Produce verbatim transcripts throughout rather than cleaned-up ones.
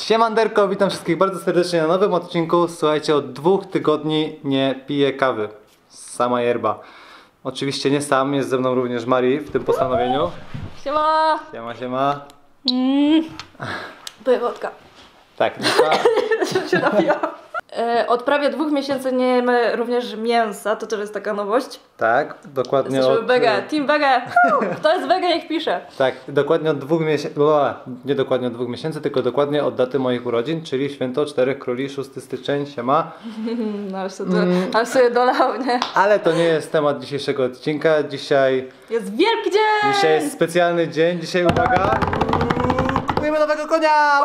Siemanderko, witam wszystkich bardzo serdecznie na nowym odcinku. Słuchajcie, od dwóch tygodni nie piję kawy. Sama yerba. Oczywiście nie sam, jest ze mną również Mari w tym postanowieniu. Siema! Siema, siema. Mm. Piję wodka. Tak, Nika. się napiła. E, od prawie dwóch miesięcy nie jemy również mięsa, to też jest taka nowość. Tak, dokładnie Jesteśmy od... wege, team wege. Kto jest wege, niech pisze. Tak, dokładnie od dwóch miesięcy, nie dokładnie od dwóch miesięcy, tylko dokładnie od daty moich urodzin, czyli święto Czterech Króli, szósty styczeń, siema. No, aż sobie, mm. aż sobie dolał, nie? Ale to nie jest temat dzisiejszego odcinka. Dzisiaj jest wielki dzień! Dzisiaj jest specjalny dzień. Dzisiaj, uwaga, kupujemy nowego konia!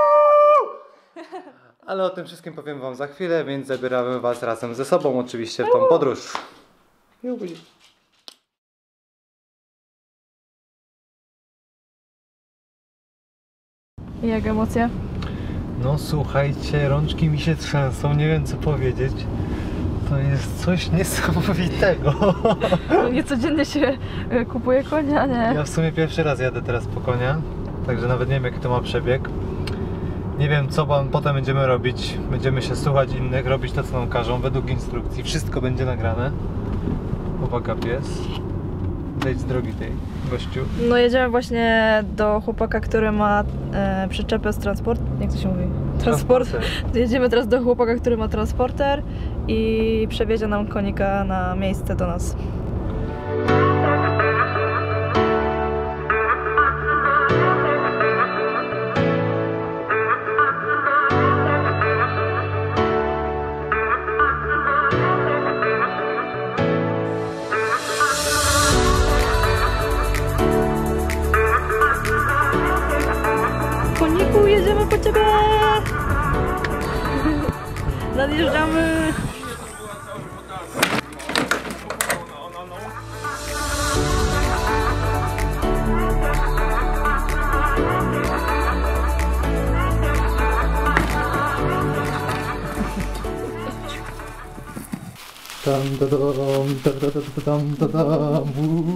Ale o tym wszystkim powiem wam za chwilę, więc zabieramy was razem ze sobą oczywiście w tą podróż. Jak emocje? No słuchajcie, rączki mi się trzęsą, nie wiem co powiedzieć. To jest coś niesamowitego. No niecodziennie się kupuje konia, nie? Ja w sumie pierwszy raz jadę teraz po konia, także nawet nie wiem jaki to ma przebieg. Nie wiem co potem będziemy robić. Będziemy się słuchać innych, robić to co nam każą, według instrukcji. Wszystko będzie nagrane. Uwaga pies. Zejdź z drogi tej, gościu. No jedziemy właśnie do chłopaka, który ma e, przyczepę z transport... Jak to się mówi? Transport. Jedziemy teraz do chłopaka, który ma transporter i przewiezie nam konika na miejsce do nas. Koniku, jedziemy po ciebie! Nadjeżdżamy! Tam, da, dam, da, da, da, dam, da, dam.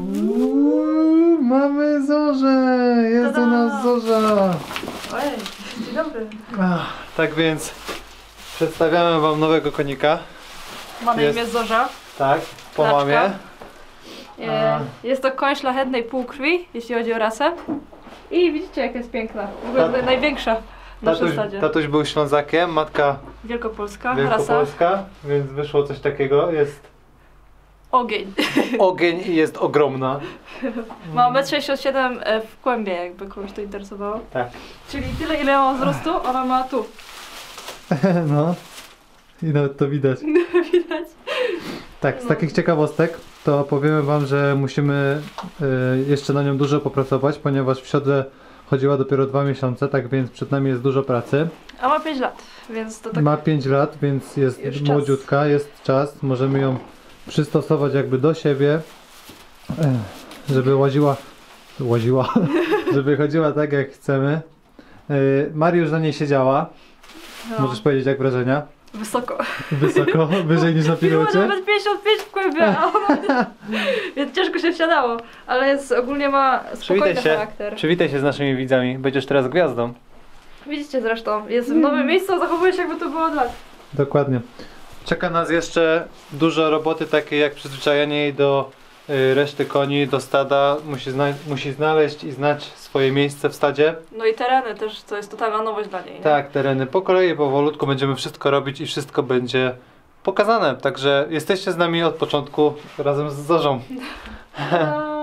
Uuu, mamy Zorzę! Jest u nas Zorza! Ojej, dzień dobry. Ach, tak więc przedstawiamy wam nowego konika. Ma na Jest- imię Zorza. Tak, po Klaczka. mamie. E, Jest to koń szlachetnej półkrwi, jeśli chodzi o rasę. I widzicie, jak jest piękna. W ogóle Tak. największa w naszym Tatuś, stadzie. tatuś był Ślązakiem, matka Wielkopolska, rasa. Wielkopolska, więc wyszło coś takiego. Jest Ogień. ogień i jest ogromna. Ma metr sześćdziesiąt siedem w kłębie, jakby kogoś to interesowało. Tak. Czyli tyle, ile ma wzrostu, ona ma tu. No. I nawet to widać. Widać. Tak, z No. takich ciekawostek to powiemy wam, że musimy y, jeszcze na nią dużo popracować, ponieważ w siodle chodziła dopiero dwa miesiące, tak więc przed nami jest dużo pracy. A ma pięć lat, więc to tak... Ma pięć lat, więc jest Już czas. młodziutka, jest czas. Możemy ją przystosować jakby do siebie, Ech, żeby łaziła, łaziła, żeby chodziła tak jak chcemy. Y, Mari już na niej siedziała. No. Możesz powiedzieć jak wrażenia? Wysoko. Wysoko, wyżej niż na Ma pilocie. nawet pięćdziesiąt pięć w kłębie, a ona... Więc ciężko się wsiadało. Ale jest, ogólnie ma spokojny charakter. Przywitaj się z naszymi widzami, będziesz teraz gwiazdą. Widzicie zresztą, jest w nowym miejscu, a zachowuje się jakby to było od lat. Dokładnie. Czeka nas jeszcze dużo roboty takiej jak przyzwyczajenie jej do y, reszty koni, do stada. Musi, zna musi znaleźć i znać swoje miejsce w stadzie. No i tereny też, to jest totalna nowość dla niej. Nie? Tak, tereny. Po kolei, powolutku będziemy wszystko robić i wszystko będzie pokazane. Także jesteście z nami od początku razem z Zorzą. No.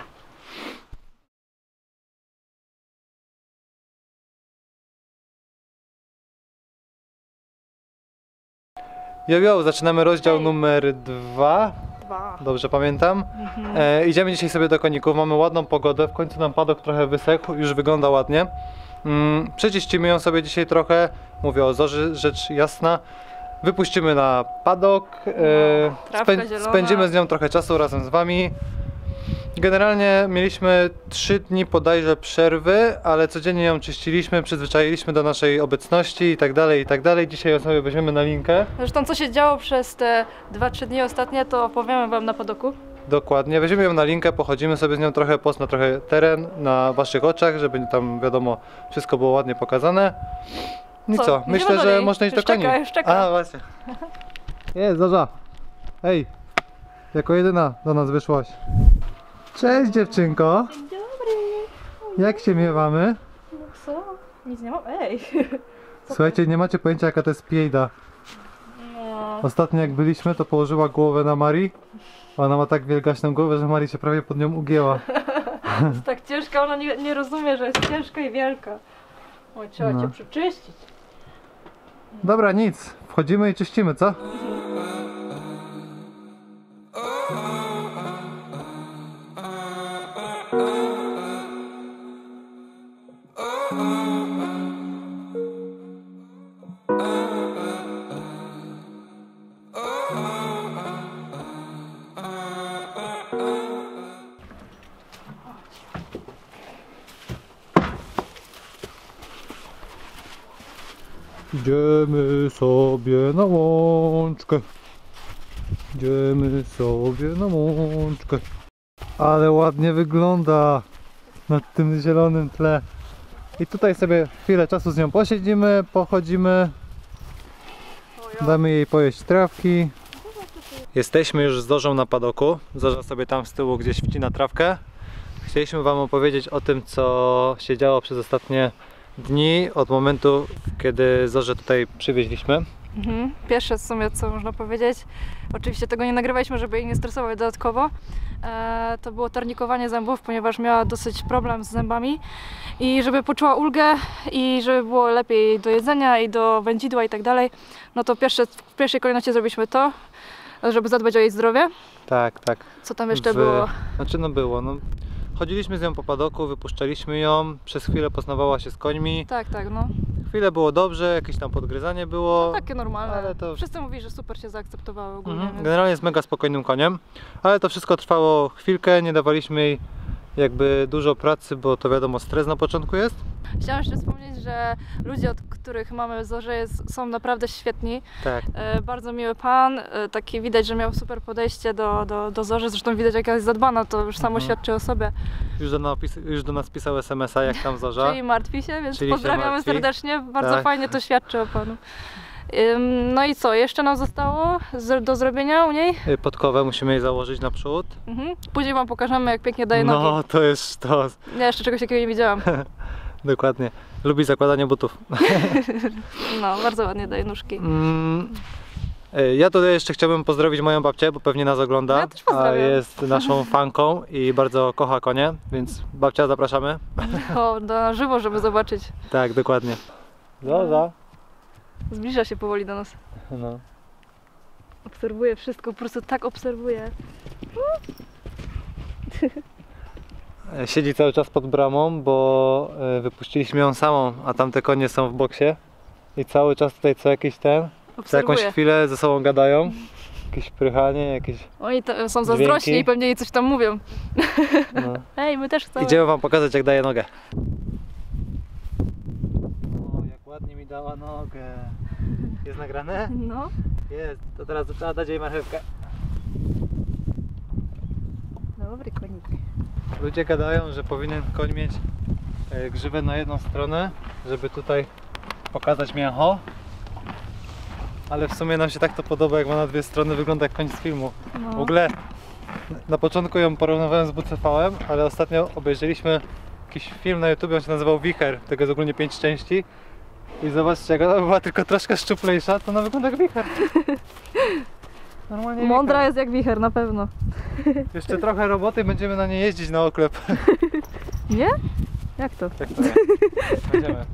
Jo, jo, zaczynamy rozdział Hej. numer dwa. Dwa. Dobrze pamiętam. Mhm. E, idziemy dzisiaj sobie do koników, mamy ładną pogodę, w końcu nam padok trochę wysechł, już wygląda ładnie. Mm, przeczyścimy ją sobie dzisiaj trochę, mówię o Zorzy, rzecz jasna. Wypuścimy na padok, e, trawka spę zielona. spędzimy z nią trochę czasu razem z wami. Generalnie mieliśmy trzy dni bodajże przerwy, ale codziennie ją czyściliśmy, przyzwyczailiśmy do naszej obecności i tak dalej, i tak dalej. Dzisiaj ją sobie weźmiemy na linkę. Zresztą co się działo przez te dwa trzy dni ostatnie, to opowiemy wam na padoku. Dokładnie, weźmiemy ją na linkę, pochodzimy sobie z nią trochę, pozna trochę teren na waszych oczach, żeby tam wiadomo wszystko było ładnie pokazane. I Co, co? idziemy Myślę, że dalej. można iść Już do koni. czeka, już czeka. A właśnie. Jest, Zorza. Hej, jako jedyna do nas wyszłaś. Cześć dziewczynko. Dzień dobry. Jak się miewamy? No co? Nic nie mam. Ej. Słuchajcie, nie macie pojęcia jaka to jest piejda. No. Ostatnio jak byliśmy, to położyła głowę na Marii. Ona ma tak wielgaśną głowę, że Marii się prawie pod nią ugięła. Jest tak ciężka, ona nie, nie rozumie, że jest ciężka i wielka. Oj, trzeba No. cię przyczyścić. Dobra, nic. Wchodzimy i czyścimy, co? Idziemy sobie na łączkę. Idziemy sobie na łączkę. Ale ładnie wygląda na tym zielonym tle. I tutaj sobie chwilę czasu z nią posiedzimy, pochodzimy. Damy jej pojeść trawki. Jesteśmy już z Zorzą na padoku. Zorza sobie tam z tyłu gdzieś wcina trawkę. Chcieliśmy wam opowiedzieć o tym, co się działo przez ostatnie dni od momentu, kiedy Zorzę tutaj przywieźliśmy. Mhm. Pierwsze w sumie, co można powiedzieć, oczywiście tego nie nagrywaliśmy, żeby jej nie stresować dodatkowo, e, to było tornikowanie zębów, ponieważ miała dosyć problem z zębami i żeby poczuła ulgę i żeby było lepiej do jedzenia i do wędzidła i tak dalej, no to pierwsze, w pierwszej kolejności zrobiliśmy to, żeby zadbać o jej zdrowie. Tak, tak. Co tam jeszcze W- było? Znaczy no było, no. Chodziliśmy z nią po padoku, wypuszczaliśmy ją, przez chwilę poznawała się z końmi. Tak, tak, no. Chwilę było dobrze, jakieś tam podgryzanie było. Takie normalne. ale to- Wszyscy mówili, że super się zaakceptowały ogólnie. Mhm. Więc... Generalnie jest mega spokojnym koniem, ale to wszystko trwało chwilkę, nie dawaliśmy jej jakby dużo pracy, bo to wiadomo stres na początku jest. Chciałam jeszcze wspomnieć, że ludzie, od których mamy Zorzę, jest, są naprawdę świetni. Tak. E, bardzo miły pan, e, taki widać, że miał super podejście do, do, do Zorzy, zresztą widać jak jest zadbana, to już samo Mhm. świadczy o sobie. Już do, napis, już do nas pisał es em es a, jak tam Zorza. Czyli martwi się, więc Czyli się pozdrawiamy martwi. serdecznie, bardzo Tak. fajnie to świadczy o panu. Ym, No i co, jeszcze nam zostało z, do zrobienia u niej? Y, Podkowę musimy jej założyć naprzód. Mhm. Później wam pokażemy, jak pięknie daje nogi. No to jest sztos. Ja jeszcze czegoś takiego nie widziałam. Dokładnie. Lubi zakładanie butów. No, bardzo ładnie daje nóżki. Mm, y, Ja tutaj jeszcze chciałbym pozdrowić moją babcię, bo pewnie nas ogląda. Ja też pozdrawiam. A jest naszą fanką i bardzo kocha konie, więc babcia zapraszamy. O, na żywo, żeby zobaczyć. Tak, dokładnie. Zorza. Zbliża się powoli do nas. No. Obserwuje wszystko, po prostu tak obserwuje. Siedzi cały czas pod bramą, bo y, wypuściliśmy ją samą, a tamte konie są w boksie. I cały czas tutaj co jakiś ten, co jakąś Obserwuje. chwilę ze sobą gadają. Jakieś prychanie, jakieś... Oni to, są zazdrośni Dźwięki. i pewnie jej coś tam mówią. No. Ej, my też chcemy. Idziemy wam pokazać jak daje nogę. O, jak ładnie mi dała nogę. Jest nagrane? No. Jest, to teraz trzeba dać jej marchewkę. Dobry konik. Ludzie gadają, że powinien koń mieć e, grzywę na jedną stronę, żeby tutaj pokazać mięcho. Ale w sumie nam się tak to podoba, jak ma na dwie strony, wygląda jak koń z filmu. No. W ogóle na początku ją porównywałem z Bucefałem, ale ostatnio obejrzeliśmy jakiś film na YouTube, on się nazywał Wicher, tego jest ogólnie pięć części. I zobaczcie, jak ona była tylko troszkę szczuplejsza, to ona wygląda jak wicher. Normalnie Mądra wicher. jest jak wicher, na pewno. Jeszcze trochę roboty, będziemy na nie jeździć na oklep. Nie? Jak to? Jak to nie? Będziemy.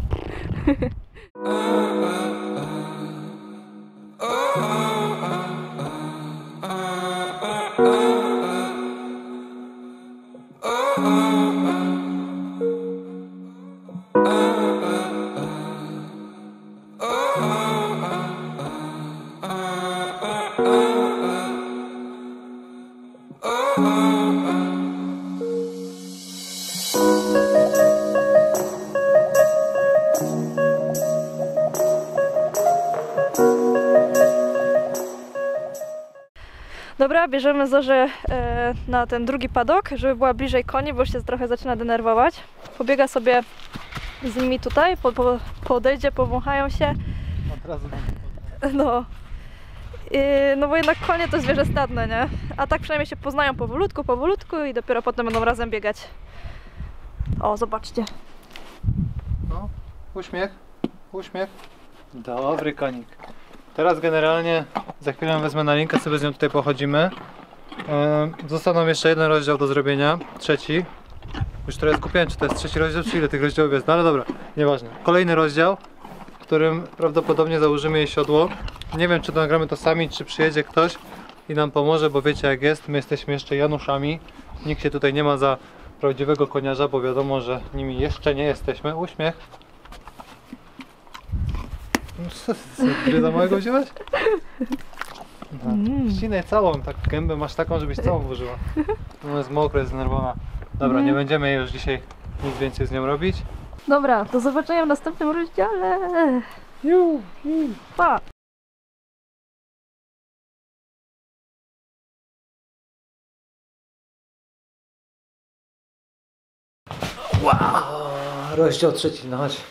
Dobra, bierzemy Zorzę e, na ten drugi padok, żeby była bliżej koni, bo już się trochę zaczyna denerwować. Pobiega sobie z nimi tutaj, po, po, podejdzie, powąchają się. Od razu No. I, no bo jednak konie to zwierzę stadne, nie? A tak przynajmniej się poznają powolutku, powolutku i dopiero potem będą razem biegać. O, zobaczcie. No, uśmiech, uśmiech. Dobry konik. Teraz generalnie za chwilę wezmę na linkę, sobie z nią tutaj pochodzimy. Yy, został nam jeszcze jeden rozdział do zrobienia, trzeci. Już trochę skupiałem, czy to jest trzeci rozdział, czy ile tych rozdziałów jest, no ale dobra, nieważne. Kolejny rozdział, w którym prawdopodobnie założymy jej siodło. Nie wiem, czy to nagramy to sami, czy przyjedzie ktoś i nam pomoże, bo wiecie jak jest, my jesteśmy jeszcze Januszami. Nikt się tutaj nie ma za prawdziwego koniarza, bo wiadomo, że nimi jeszcze nie jesteśmy. Uśmiech. Co ty za małego wziąłeś? No, Mm. ścinaj całą, tak gębę masz taką, żebyś całą włożyła. No jest mokra, jest zdenerwowana. Dobra, Mm. nie będziemy jej już dzisiaj nic więcej z nią robić. Dobra, do zobaczenia w następnym rozdziale. Ju, ju. Pa! Wow, rozdział trzeci, no chodź.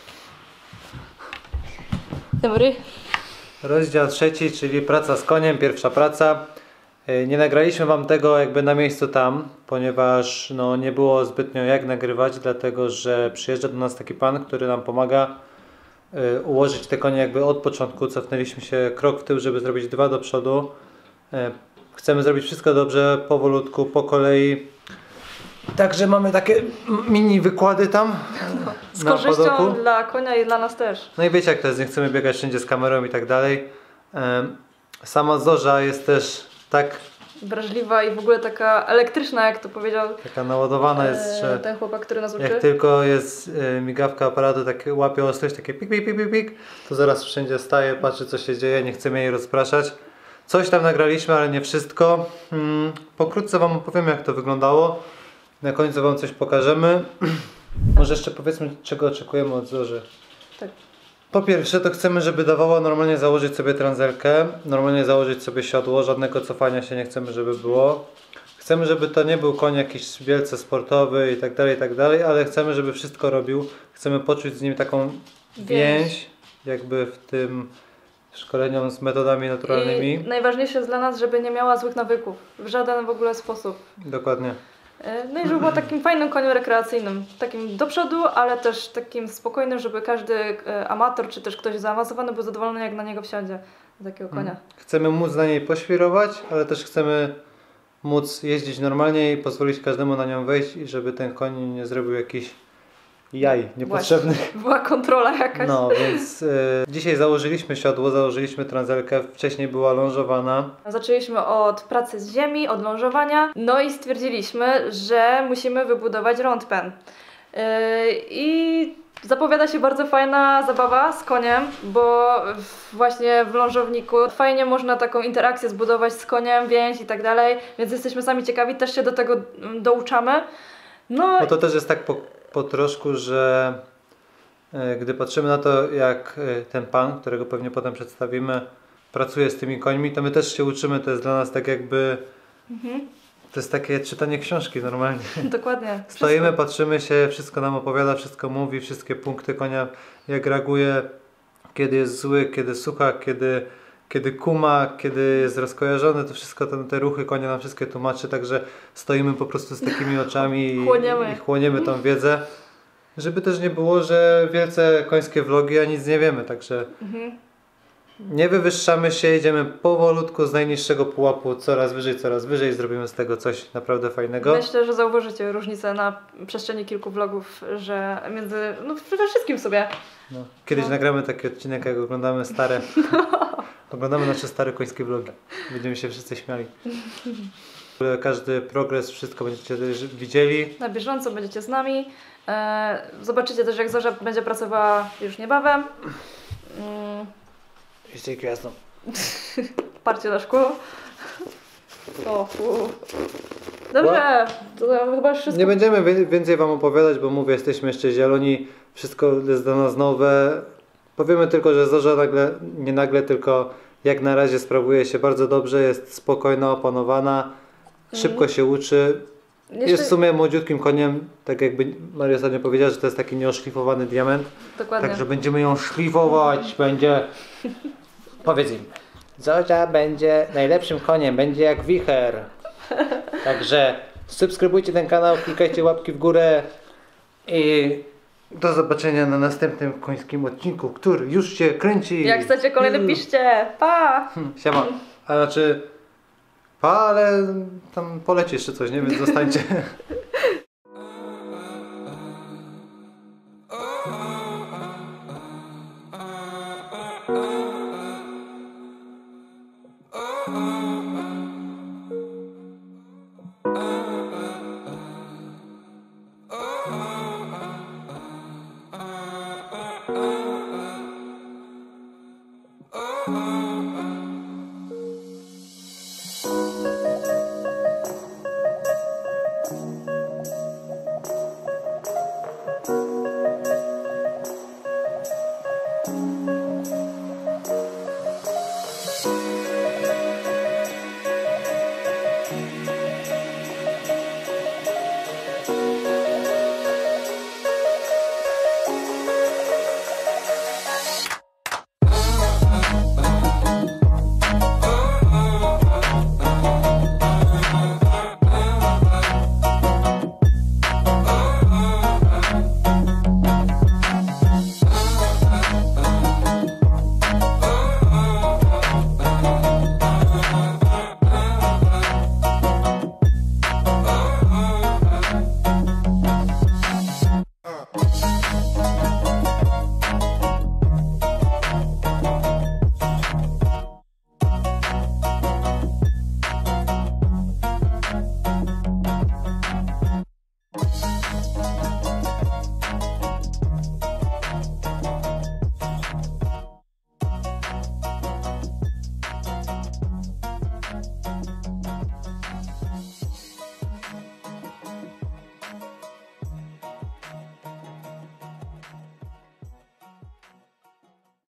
Dobry. Rozdział trzeci, czyli praca z koniem, pierwsza praca. Yy, Nie nagraliśmy wam tego jakby na miejscu tam, ponieważ no, nie było zbytnio jak nagrywać, dlatego że przyjeżdża do nas taki pan, który nam pomaga yy, ułożyć te konie jakby od początku. Cofnęliśmy się krok w tył, żeby zrobić dwa do przodu. Yy, Chcemy zrobić wszystko dobrze, powolutku, po kolei. Także mamy takie mini wykłady tam Z na korzyścią padoku. dla konia i dla nas też. No i wiecie jak to jest, nie chcemy biegać wszędzie z kamerą i tak dalej. Em, Sama Zorza jest też tak Wrażliwa i w ogóle taka elektryczna, jak to powiedział taka naładowana jest, e, że ten chłopak, który nas uczy. jak tylko jest e, migawka aparatu, tak łapie ostrość, takie pik, pik, pik, pik, pik, to zaraz wszędzie staje, patrzy co się dzieje, nie chcemy jej rozpraszać. Coś tam nagraliśmy, ale nie wszystko. Hmm, pokrótce wam opowiem jak to wyglądało. Na końcu wam coś pokażemy. Może jeszcze powiedzmy czego oczekujemy od Zorzy. Tak. Po pierwsze to chcemy, żeby dawała normalnie założyć sobie transelkę, normalnie założyć sobie siodło, żadnego cofania się nie chcemy, żeby było. Chcemy, żeby to nie był koń jakiś wielce sportowy i tak dalej, i tak dalej, ale chcemy, żeby wszystko robił. Chcemy poczuć z nim taką więź, Więź. jakby w tym szkoleniu z metodami naturalnymi. I najważniejsze jest dla nas, żeby nie miała złych nawyków. W żaden w ogóle sposób. Dokładnie. E, No i żeby była takim fajnym koniem rekreacyjnym. Takim do przodu, ale też takim spokojnym, żeby każdy e, amator, czy też ktoś zaawansowany był zadowolony, jak na niego wsiądzie. Na takiego konia. Chcemy móc na niej poświrować, ale też chcemy móc jeździć normalnie i pozwolić każdemu na nią wejść i żeby ten koń nie zrobił jakichś jaj niepotrzebnych. Właśnie. Była kontrola jakaś. No, więc y, dzisiaj założyliśmy siodło, założyliśmy transelkę, wcześniej była lążowana. Zaczęliśmy od pracy z ziemi, od lążowania, no i stwierdziliśmy, że musimy wybudować rondpen. Yy, I zapowiada się bardzo fajna zabawa z koniem, bo w- właśnie w lążowniku fajnie można taką interakcję zbudować z koniem, więź i tak dalej, więc jesteśmy sami ciekawi, też się do tego mm, douczamy. No, No to też jest tak po, po troszku, że y, gdy patrzymy na to, jak y, ten pan, którego pewnie potem przedstawimy, pracuje z tymi końmi, to my też się uczymy, to jest dla nas tak jakby, mhm, to jest takie czytanie książki normalnie. dokładnie. Stoimy, Wszystko. patrzymy się, wszystko nam opowiada, wszystko mówi, wszystkie punkty konia, jak reaguje, kiedy jest zły, kiedy słucha, kiedy, kiedy kuma, kiedy jest rozkojarzony, to wszystko te, te ruchy konia nam wszystkie tłumaczy, także stoimy po prostu z takimi oczami i Chłoniemy. i chłoniemy tą wiedzę, żeby też nie było, że wielce końskie vlogi, a nic nie wiemy, także Mhm. nie wywyższamy się, idziemy powolutku z najniższego pułapu, coraz wyżej, coraz wyżej i zrobimy z tego coś naprawdę fajnego. Myślę, że zauważycie różnicę na przestrzeni kilku vlogów, że między, no przede wszystkim sobie. No. Kiedyś No. nagramy taki odcinek, jak oglądamy stare. Oglądamy nasze stare końskie vlogi. Będziemy się wszyscy śmiali. W ogóle każdy progres, wszystko będziecie też widzieli. Na bieżąco będziecie z nami. E, zobaczycie też, jak Zorza będzie pracowała już niebawem. Mm, Jesteś gwiazdą. parcie na szkło. O, u. Dobrze, to chyba już wszystko. Nie będziemy wie- więcej wam opowiadać, bo mówię, jesteśmy jeszcze zieloni. Wszystko jest dla nas nowe. Powiemy tylko, że Zorza nagle, nie nagle, tylko Jak na razie sprawuje się bardzo dobrze, jest spokojna, opanowana, szybko się uczy. Jeszcze- Jest w sumie młodziutkim koniem, tak jakby Maria ostatnio powiedziała, że to jest taki nieoszlifowany diament. Dokładnie. Także będziemy ją szlifować, będzie... Powiedz im. Zozia będzie najlepszym koniem, będzie jak wicher. Także subskrybujcie ten kanał, klikajcie łapki w górę i do zobaczenia na następnym końskim odcinku, który już się kręci. Jak chcecie kolejny, piszcie. Pa! Siema. A znaczy... Pa, ale tam poleci jeszcze coś, nie? Więc zostańcie.